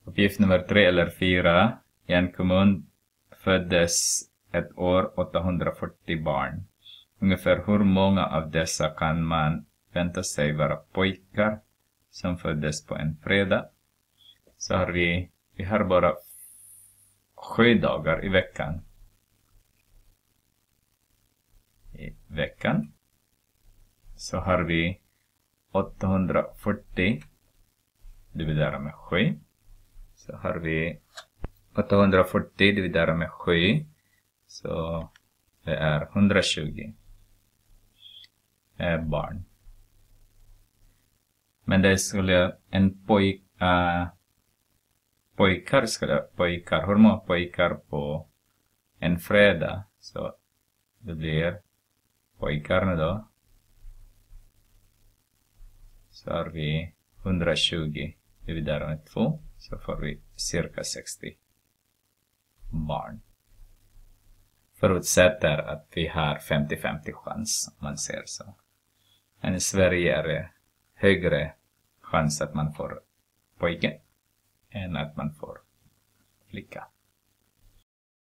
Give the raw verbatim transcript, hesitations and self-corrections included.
Uppgift nummer tre eller fyra. I en kommun föddes ett år åttahundrafyrtio barn. Ungefär hur många av dessa kan man vänta sig vara pojkar som föddes på en fredag? Så har vi, vi har bara sju dagar i veckan. I veckan så har vi åttahundrafyrtio dividerat med sju. Så har vi åttahundrafyrtio dividerat med sju. Så det är hundratjugo eh, barn. Men det skulle en pojk, äh, pojkar skulle pojkar, hur många pojkar på en fredag? Så det blir pojkarna då. Så har vi hundratjugo dividerat med två. Så får vi cirka sextio barn. Förutsätter att vi har femtio femtio chans, om man ser så. Men i Sverige är det högre chans att man får pojke än att man får flicka.